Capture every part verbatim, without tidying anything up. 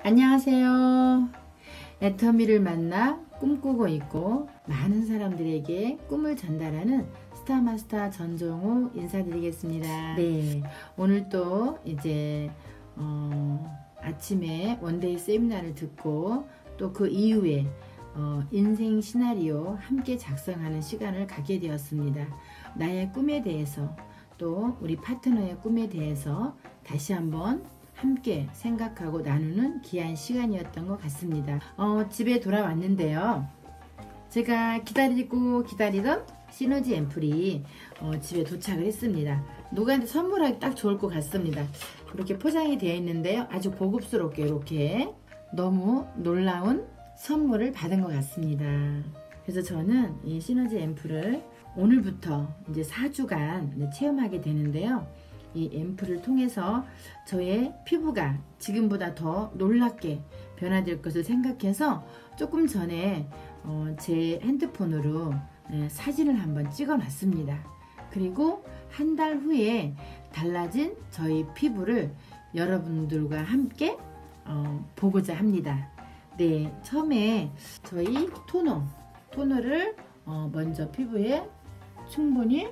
안녕하세요. 애터미를 만나 꿈꾸고 있고 많은 사람들에게 꿈을 전달하는 스타마스터 전종우 인사드리겠습니다. 네, 오늘 또 이제 어, 아침에 원데이 세미나를 듣고 또 그 이후에 어, 인생 시나리오 함께 작성하는 시간을 갖게 되었습니다. 나의 꿈에 대해서 또 우리 파트너의 꿈에 대해서 다시 한번 함께 생각하고 나누는 귀한 시간이었던 것 같습니다. 어, 집에 돌아왔는데요. 제가 기다리고 기다리던 시너지 앰플이 어, 집에 도착을 했습니다. 누구한테 선물하기 딱 좋을 것 같습니다. 그렇게 포장이 되어 있는데요. 아주 고급스럽게 이렇게 너무 놀라운 선물을 받은 것 같습니다. 그래서 저는 이 시너지 앰플을 오늘부터 이제 사 주간 이제 체험하게 되는데요. 이 앰플을 통해서 저의 피부가 지금보다 더 놀랍게 변화될 것을 생각해서 조금 전에 어, 제 핸드폰으로 네, 사진을 한번 찍어 놨습니다. 그리고 한 달 후에 달라진 저희 피부를 여러분들과 함께 어, 보고자 합니다. 네, 처음에 저희 토너 토너를 어, 먼저 피부에 충분히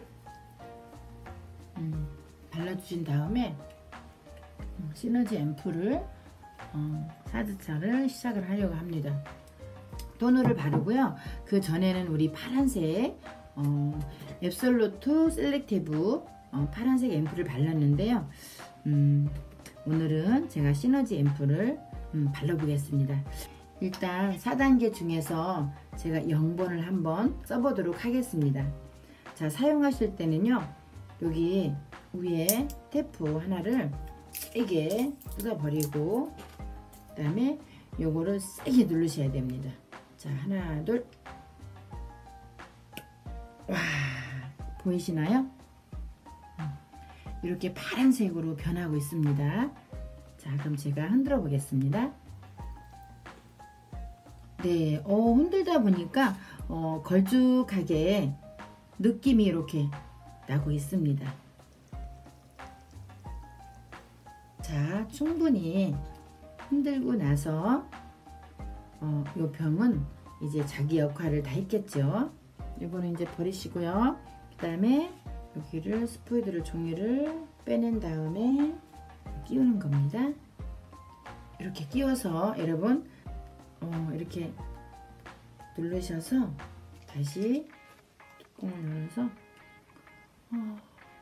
음, 발라주신 다음에 시너지 앰플을 어, 사 주차를 시작을 하려고 합니다. 토너를 바르고요. 그 전에는 우리 파란색 어, 앱솔루트 셀렉티브 어, 파란색 앰플을 발랐는데요. 음, 오늘은 제가 시너지 앰플을 음, 발라보겠습니다. 일단 사 단계 중에서 제가 영 번을 한번 써보도록 하겠습니다. 자, 사용하실 때는요. 여기 위에 테프 하나를 세게 뜯어버리고 그 다음에 요거를 세게 누르셔야 됩니다. 자, 하나 둘. 와, 보이시나요? 이렇게 파란색으로 변하고 있습니다. 자, 그럼 제가 흔들어 보겠습니다. 네, 어, 흔들다 보니까 어, 걸쭉하게 느낌이 이렇게 나고 있습니다. 자, 충분히 흔들고 나서 어, 이 병은 이제 자기 역할을 다 했겠죠. 이거는 이제 버리시고요. 그 다음에 여기를 스포이드를 종이를 빼낸 다음에 끼우는 겁니다. 이렇게 끼워서 여러분 어, 이렇게 누르셔서 다시 뚜껑을 열어서 어,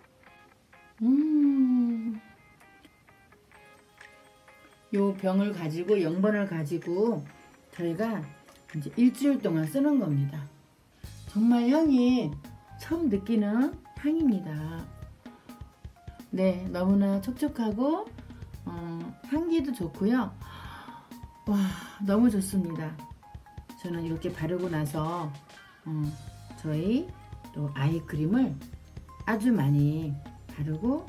음, 요 병을 가지고 영 번을 가지고 저희가 이제 일주일 동안 쓰는 겁니다. 정말 향이 처음 느끼는 향입니다. 네, 너무나 촉촉하고 어, 향기도 좋고요. 와, 너무 좋습니다. 저는 이렇게 바르고 나서 어, 저희 또 아이크림을 아주 많이 바르고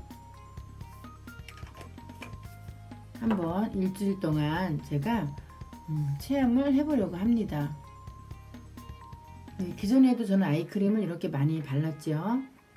한번 일주일 동안 제가 음, 체험을 해보려고 합니다. 네, 기존에도 저는 아이크림을 이렇게 많이 발랐죠.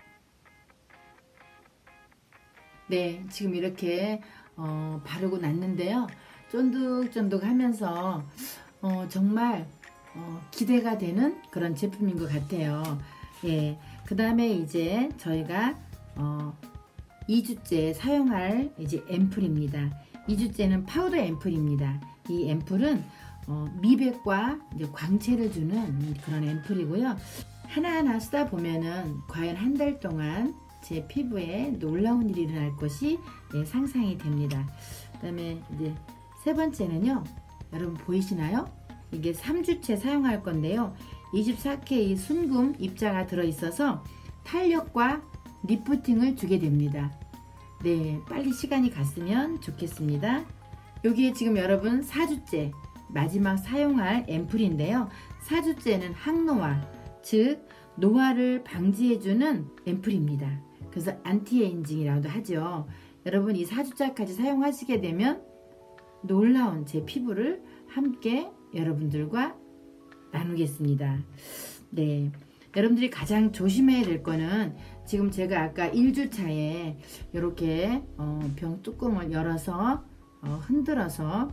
네, 지금 이렇게 어, 바르고 났는데요. 쫀득쫀득 하면서 어, 정말 어, 기대가 되는 그런 제품인 것 같아요. 예, 그 다음에 이제 저희가 어, 이 주째 사용할 이제 앰플입니다. 이 주째는 파우더 앰플입니다. 이 앰플은 어, 미백과 이제 광채를 주는 그런 앰플이고요. 하나하나 쓰다 보면은 과연 한 달 동안 제 피부에 놀라운 일이 일어날 것이 네, 상상이 됩니다. 그 다음에 이제 세 번째는요. 여러분 보이시나요? 이게 삼 주째 사용할 건데요. 이십사 케이 순금 입자가 들어있어서 탄력과 리프팅을 주게 됩니다. 네, 빨리 시간이 갔으면 좋겠습니다. 여기에 지금 여러분 사 주째 마지막 사용할 앰플인데요. 사 주째는 항노화, 즉 노화를 방지해주는 앰플입니다. 그래서 안티에이징이라고도 하죠. 여러분 이 사 주째까지 사용하시게 되면 놀라운 제 피부를 함께 여러분들과 나누겠습니다. 네, 여러분들이 가장 조심해야 될 거는 지금 제가 아까 일 주차에 이렇게 어, 병 뚜껑을 열어서 어, 흔들어서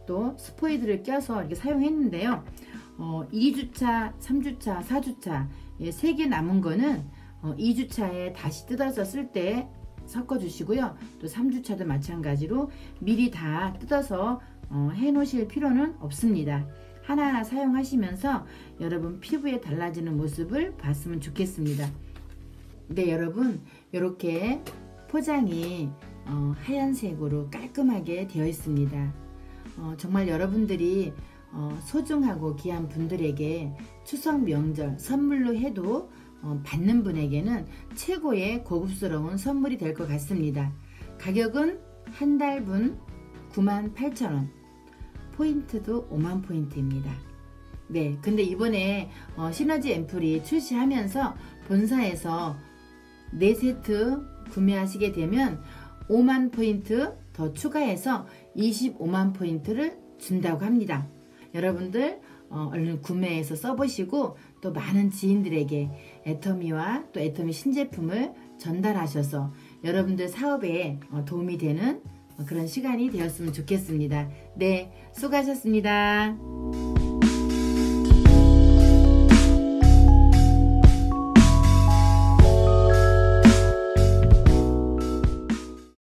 또 스포이드를 껴서 이렇게 사용했는데요. 어, 이 주차, 삼 주차, 사 주차 예, 세 개 남은 거는 어, 이 주차에 다시 뜯어서 쓸 때 섞어 주시고요. 또 삼 주차도 마찬가지로 미리 다 뜯어서 어, 해 놓으실 필요는 없습니다. 하나하나 사용하시면서 여러분 피부에 달라지는 모습을 봤으면 좋겠습니다. 네, 여러분 이렇게 포장이 어, 하얀색으로 깔끔하게 되어 있습니다. 어, 정말 여러분들이 어, 소중하고 귀한 분들에게 추석 명절 선물로 해도 어, 받는 분에게는 최고의 고급스러운 선물이 될 것 같습니다. 가격은 한 달분 구만 팔천 원, 포인트도 오만 포인트입니다. 네, 근데 이번에 어, 시너지 앰플이 출시하면서 본사에서 네 세트 구매하시게 되면 오만 포인트 더 추가해서 이십오만 포인트를 준다고 합니다. 여러분들 어, 얼른 구매해서 써보시고 또 많은 지인들에게 애터미와 또 애터미 신제품을 전달하셔서 여러분들 사업에 어, 도움이 되는 그런 시간이 되었으면 좋겠습니다. 네, 수고하셨습니다.